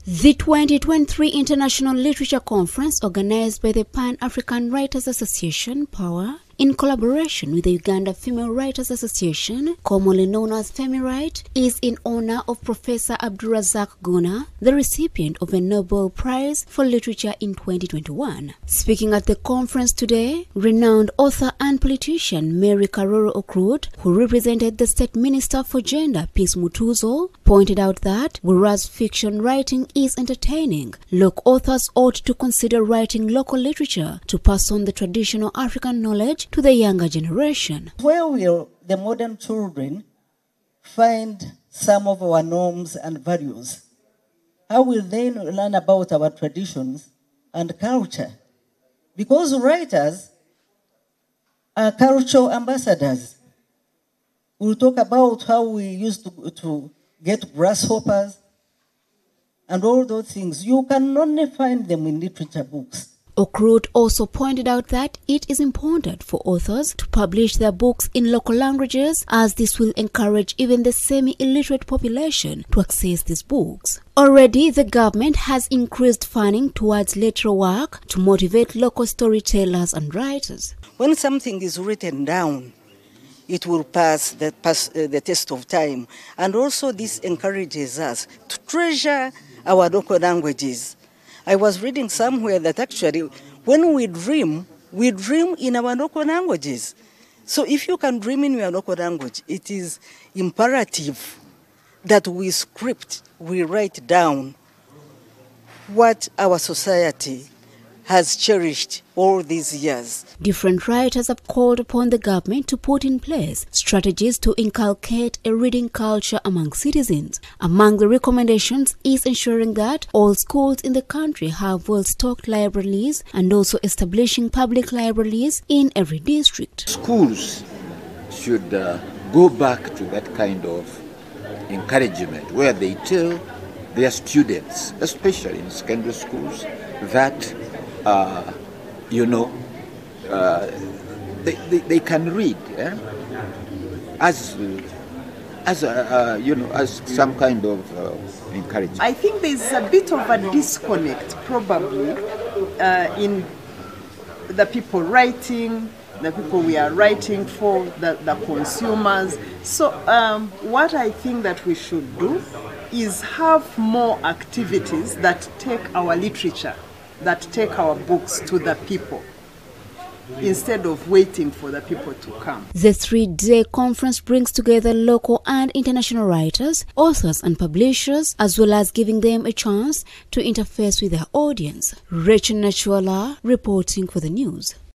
The 2023 International Literature Conference, organized by the Pan-African Writers Association, PAWA, in collaboration with the Uganda Female Writers Association, commonly known as FemiWrite, is in honor of Professor Abdurazak Guna, the recipient of a Nobel Prize for Literature in 2021. Speaking at the conference today, renowned author and politician Mary Karoro Okrut, who represented the State Minister for Gender, Peace Mutuzo, pointed out that whereas fiction writing is entertaining, local authors ought to consider writing local literature to pass on the traditional African knowledge to the younger generation. Where will the modern children find some of our norms and values? How will they learn about our traditions and culture? Because writers are cultural ambassadors. We'll talk about how we used to get grasshoppers and all those things. You can only find them in literature books. Okrut also pointed out that it is important for authors to publish their books in local languages, as this will encourage even the semi-illiterate population to access these books. Already, the government has increased funding towards literary work to motivate local storytellers and writers. When something is written down, it will pass the test of time. And also this encourages us to treasure our local languages. I was reading somewhere that actually when we dream in our local languages. So if you can dream in your local language, it is imperative that we write down what our society has cherished all these years. Different writers have called upon the government to put in place strategies to inculcate a reading culture among citizens. Among the recommendations is ensuring that all schools in the country have well-stocked libraries and also establishing public libraries in every district. Schools should go back to that kind of encouragement where they tell their students, especially in secondary schools, that they can read as some kind of encouragement. I think there's a bit of a disconnect probably in the people writing, the people we are writing for, the consumers. So what I think that we should do is have more activities that take our literature, that take our books to the people, instead of waiting for the people to come. The 3-day conference brings together local and international writers, authors and publishers, as well as giving them a chance to interface with their audience. Rachel Nachuala reporting for the news.